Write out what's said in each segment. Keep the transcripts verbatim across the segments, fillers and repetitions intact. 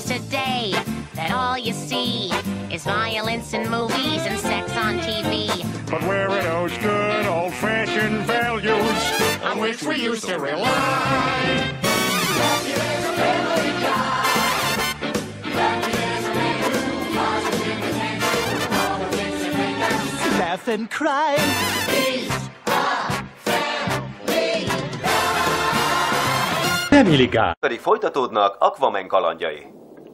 seems today that all you see is violence in movies and sex on T V. But where are those good old-fashioned values on which we used to rely? Laugh and cry. Family Guy. Pedig folytatódnak Aquaman kalandjai.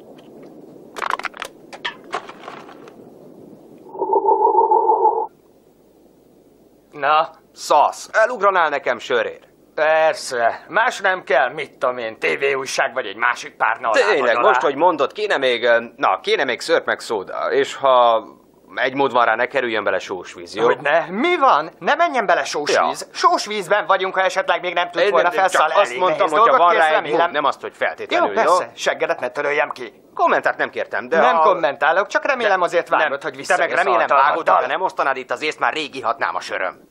Na, szasz, elugranál nekem sörér? Persze, más nem kell, mit tudom én, tévéújság vagy egy másik párna alá. Tényleg, most, hogy mondod, kéne még, na, kéne még szörp meg szóda, és ha egy mód van rá, ne kerüljön bele sósvíz, jó? Hogy ne? Mi van? Ne menjen bele sósvíz. Ja. Sósvízben vagyunk, ha esetleg még nem tud volna felszállni. Csak azt mondtam, hogyha van rá egy mód, nem azt, hogy feltétlenül, jó? Persze, jó? Seggedet ne töröljem ki. Kommentárt nem kértem, de nem a... kommentálok, csak remélem azért vágod, hogy visszajössz. Te meg remélem vágod, ha nem osztanád itt az észt, már rég ihatnám a söröm.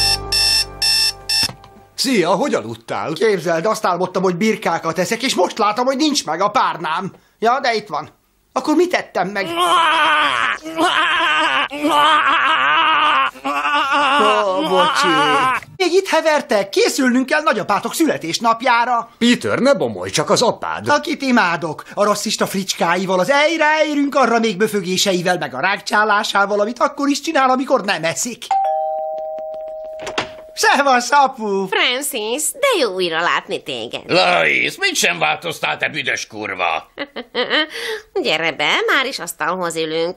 Szia, hogy aludtál? Képzeld, azt álmodtam, hogy birkákat eszek, és most látom, hogy nincs meg a párnám. Ja, de itt van. Akkor mit tettem meg? Ó, bocsi. Még itt hevertek, készülnünk kell nagyapátok születésnapjára. Peter, ne bomolj, csak az apád. Akit imádok, a rasszista fricskáival, az ejre érünk, arra még böfögéseivel, meg a rágcsálásával, amit akkor is csinál, amikor nem eszik. Szevasz, apu! Francis, de jó újra látni téged. Lois, mit sem változtál, te büdös kurva? Gyere be, már is asztalhoz ülünk.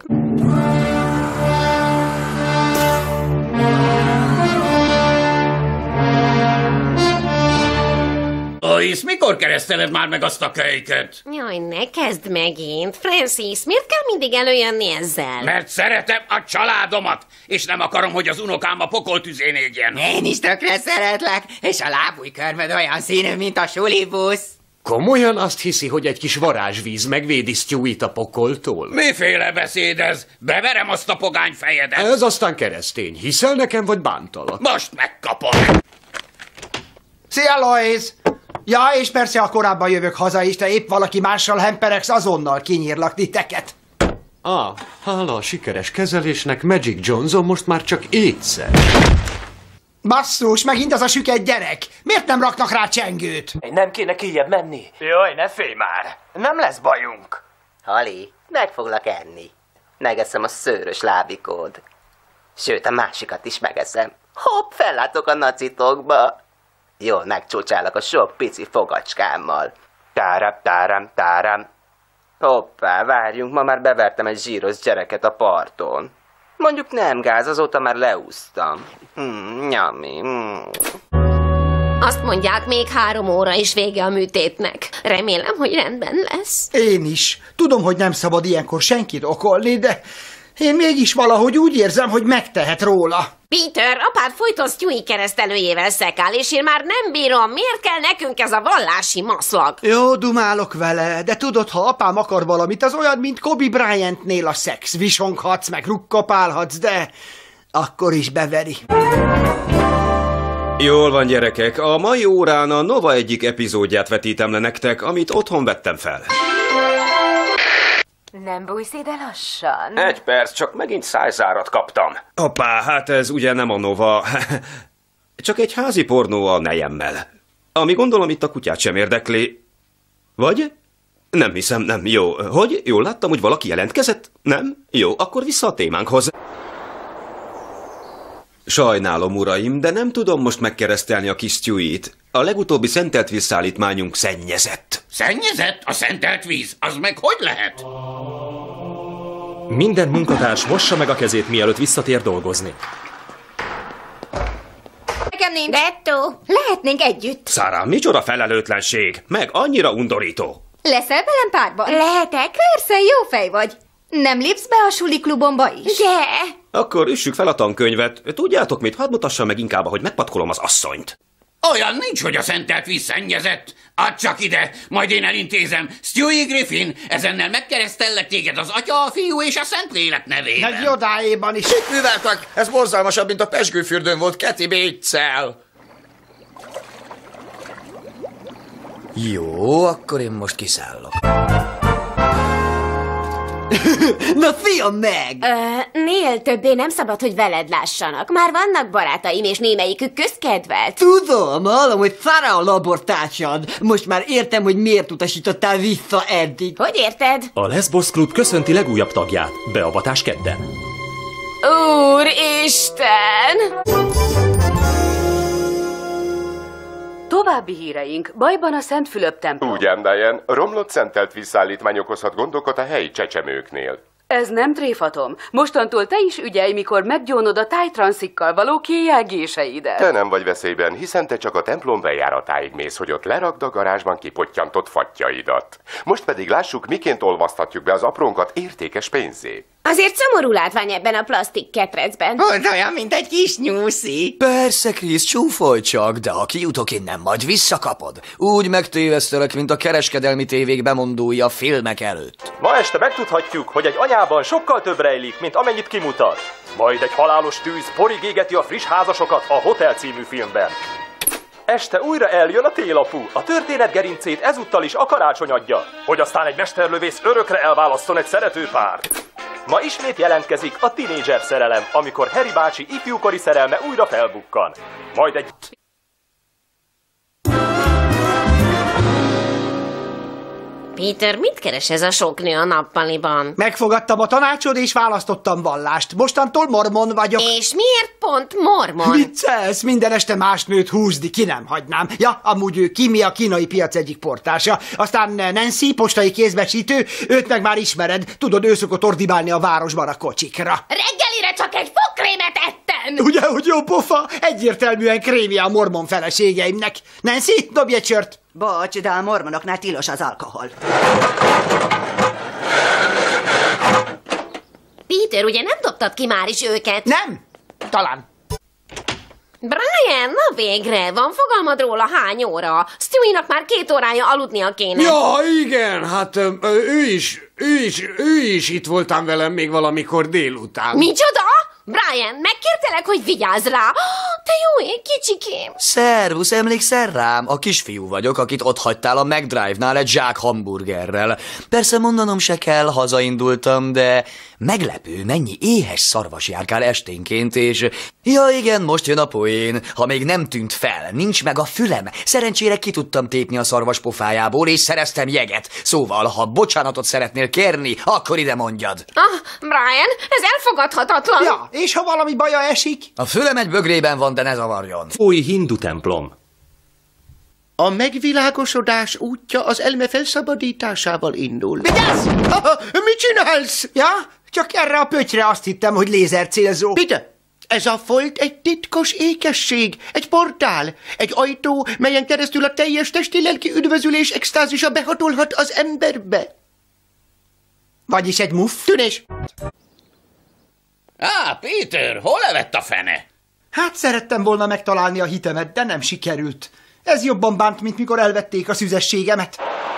Lois, mikor kereszteled már meg azt a kölyköt? Jaj, ne kezd megint. Francis, miért kell mindig előjönni ezzel? Mert szeretem a családomat, és nem akarom, hogy az unokám a pokoltüzén égjen. Én is tökre szeretlek, és a lábújkörmöd olyan színű, mint a sulibusz. Komolyan azt hiszi, hogy egy kis varázsvíz megvédi Stewie-t a pokoltól? Miféle beszéd ez? Beverem azt a pogány fejedet. Ez aztán keresztény. Hiszel nekem, vagy bántalak? Most megkapom. Szia, Lois! Ja, és persze, ha korábban jövök haza is, te épp valaki mással hemperegsz, azonnal kinyírlak titeket. Ah, hála a sikeres kezelésnek, Magic Johnson most már csak étszer. Basszus, megint az a süket gyerek! Miért nem raknak rá csengőt? Nem kéne kijjebb menni? Jaj, ne félj már! Nem lesz bajunk! Hali, meg foglak enni. Megeszem a szőrös lábikód. Sőt, a másikat is megeszem. Hopp, fellátok a nacitokba. Jól megcsúcsálok a sok pici fogacskámmal. Tárám, tárám, tárám. Hoppá, várjunk, ma már bevertem egy zsíros gyereket a parton. Mondjuk nem gáz, azóta már leúztam. Hmm, nyami. Hmm. Azt mondják, még három óra is vége a műtétnek. Remélem, hogy rendben lesz. Én is. Tudom, hogy nem szabad ilyenkor senkit okolni, de én mégis valahogy úgy érzem, hogy megtehet róla. Peter, apád folyton Stewie keresztelőjével szekál, és én már nem bírom. Miért kell nekünk ez a vallási maszlag? Jó, dumálok vele, de tudod, ha apám akar valamit, az olyan, mint Kobe Bryantnél a szex. Visonghatsz, meg rukkapálhatsz, de akkor is beveri. Jól van, gyerekek, a mai órán a Nova egyik epizódját vetítem le nektek, amit otthon vettem fel. Nem bújsz ide lassan? Egy perc, csak megint szájzárat kaptam. Hoppá, hát ez ugye nem a Nova. Csak egy házi pornó a nejemmel. Ami gondolom itt a kutyát sem érdekli. Vagy? Nem hiszem, nem. Jó. Hogy? Jól láttam, hogy valaki jelentkezett? Nem? Jó, akkor vissza a témánkhoz. Sajnálom, uraim, de nem tudom most megkeresztelni a kis Stewie-t. A legutóbbi szentelt vízszállítmányunk szennyezett. Szennyezett? A szentelt víz? Az meg hogy lehet? Minden munkatárs mossa meg a kezét, mielőtt visszatér dolgozni. Nekem nincs. Detto, lehetnénk együtt. Sarah, micsoda felelőtlenség? Meg annyira undorító. Leszel velem párban? Lehetek? Persze, jó fej vagy. Nem lépsz be a suli klubomba is? De! Akkor üssük fel a tankönyvet. Tudjátok mit? Hadd mutassam meg inkább, hogy megpatkolom az asszonyt. Olyan nincs, hogy a szentelt víz szennyezett. Add csak ide, majd én elintézem. Stewie Griffin, ezennel megkeresztellek téged az Atya, a Fiú és a Szentlélek nevében. Meg Jodáéban is. Mit műveltek? Ez borzalmasabb, mint a pezsgőfürdőn volt Kathy Bates-szel. Jó, akkor én most kiszállok. Na, fia meg! Ö, Neil, többé nem szabad, hogy veled lássanak. Már vannak barátaim, és némelyikük közkedvelt. Tudom, hallom, hogy Farah a labortársad. Most már értem, hogy miért utasítottál vissza eddig. Hogy érted? A Lesbos Klub köszönti legújabb tagját. Beavatás kedden. Úristen! További híreink. Bajban a Szent Fülöp templom. Úgy ám, Diane, romlott szentelt vízszállítmány okozhat gondokat a helyi csecsemőknél. Ez nem tréfatom. Mostantól te is ügyelj, mikor meggyónod a tájtranszikkal való kéjelgéseidet. Te nem vagy veszélyben, hiszen te csak a templom bejáratáig mész, hogy ott lerakd a garázsban kipottyantott fattyaidat. Most pedig lássuk, miként olvaszthatjuk be az aprónkat értékes pénzé. Azért szomorú látvány ebben a plastik ketrecben. Hogy olyan, mint egy kis nyúszi. Persze, Krisz, csúfolj csak, de ha kijutok innen, majd visszakapod. Úgy megtévesztelek, mint a kereskedelmi tévék bemondói a filmek előtt. Ma este megtudhatjuk, hogy egy anyában sokkal több rejlik, mint amennyit kimutat. Majd egy halálos tűz porig égeti a friss házasokat a Hotel című filmben. Este újra eljön a télapu, a történet gerincét ezúttal is a karácsony adja, hogy aztán egy mesterlövész örökre elválasszon egy szerető párt. Ma ismét jelentkezik a tinédzser szerelem, amikor Harry bácsi ifjúkori szerelme újra felbukkan. Majd egy... Peter, mit keres ez a sok nő a nappaliban? Megfogadtam a tanácsod, és választottam vallást. Mostantól mormon vagyok. És miért pont mormon? Viccelsz, minden este más nőt húzni, ki nem hagynám. Ja, amúgy ő Kimi, a kínai piac egyik portása. Aztán Nancy, postai kézbesítő, őt meg már ismered. Tudod, ő szokott ordibálni a városban a kocsikra. Reggelire csak egy fogkrémet ettem! Ugye, hogy jó pofa? Egyértelműen krémje a mormon feleségeimnek. Nancy, dobj egy sört! Bocs, de a mormonoknál tilos az alkohol. Peter, ugye nem dobtad ki már is őket? Nem, talán. Brian, na végre, van fogalmad róla hány óra? Stewienak már két órája aludnia kéne. Ja, igen, hát ö, ő is, ő is, ő is itt voltam velem még valamikor délután. Micsoda? Brian, megkértelek, hogy vigyázz rá. Te jó ég, kicsikém. Szervusz, emlékszel rám? A kisfiú vagyok, akit ott hagytál a McDrive-nál egy zsák hamburgerrel. Persze mondanom se kell, hazaindultam, de meglepő, mennyi éhes szarvas járkál esténként, és... Ja igen, most jön a poén. Ha még nem tűnt fel, nincs meg a fülem. Szerencsére ki tudtam tépni a szarvas pofájából, és szereztem jeget. Szóval, ha bocsánatot szeretnél kérni, akkor ide mondjad. Ah, Brian, ez elfogadhatatlan. Ja, és ha valami baja esik? A fülem egy bögrében van, de ne zavarjon. Új hindu templom. A megvilágosodás útja az elme felszabadításával indul. Vigyázz! Mit csinálsz? Ja, csak erre a pöttyre azt hittem, hogy lézercélzó. Peter, ez a folt egy titkos ékesség, egy portál, egy ajtó, melyen keresztül a teljes testi-lelki üdvözülés extázisa behatolhat az emberbe. Vagyis egy muff. Tűnés. Á, Peter, hol levett a fene? Hát szerettem volna megtalálni a hitemet, de nem sikerült. Ez jobban bánt, mint mikor elvették a szüzességemet.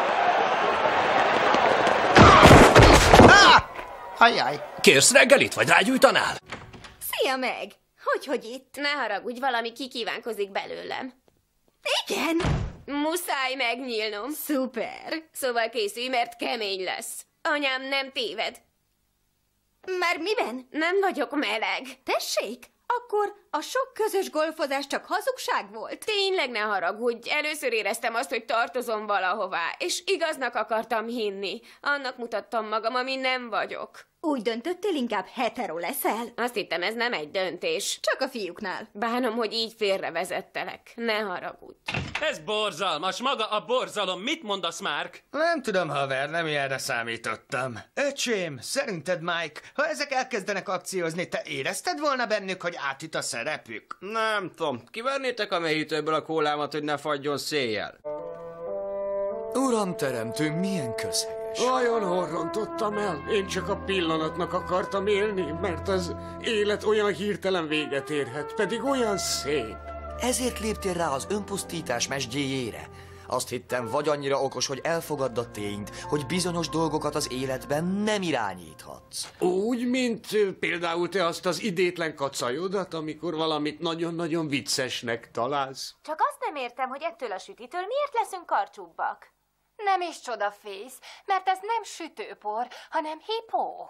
Ah! Ajjaj. Kérsz reggelit, vagy rágyújtanál? Szia meg! Hogy, hogy itt? Ne haragudj, valami kikívánkozik belőlem. Igen? Muszáj megnyílnom. Szuper. Szóval készülj, mert kemény lesz. Anyám nem téved. Már miben? Nem vagyok meleg. Tessék, akkor a sok közös golfozás csak hazugság volt? Tényleg ne haragudj, először éreztem azt, hogy tartozom valahová, és igaznak akartam hinni. Annak mutattam magam, ami nem vagyok. Úgy döntöttél, inkább hetero leszel? Azt hittem, ez nem egy döntés. Csak a fiúknál. Bánom, hogy így félrevezettelek. Ne haragudj. Ez borzalmas, maga a borzalom. Mit mondasz, Mark? Nem tudom, haver, nem ilyenre számítottam. Öcsém, szerinted, Mike, ha ezek elkezdenek akciózni, te érezted volna bennük, hogy átüt a szerepük? Nem tudom, kivernétek a mélyítőből a kólámat, hogy ne fagyjon széjjel? Uram teremtő, milyen közhelyes. Vajon hol rontottam el? Én csak a pillanatnak akartam élni, mert az élet olyan hirtelen véget érhet, pedig olyan szép. Ezért léptél rá az önpusztítás mesdjéjére. Azt hittem, vagy annyira okos, hogy elfogadd a tényt, hogy bizonyos dolgokat az életben nem irányíthatsz. Úgy, mint például te azt az idétlen kacajodat, amikor valamit nagyon-nagyon viccesnek találsz. Csak azt nem értem, hogy ettől a sütitől miért leszünk karcsúbbak. Nem is csoda, Fész, mert ez nem sütőpor, hanem hipó.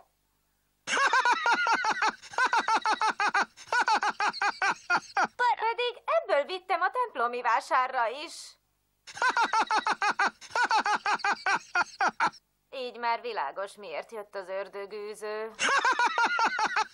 Pedig ebből vittem a templomi vásárra is. Így már világos, miért jött az ördögűző.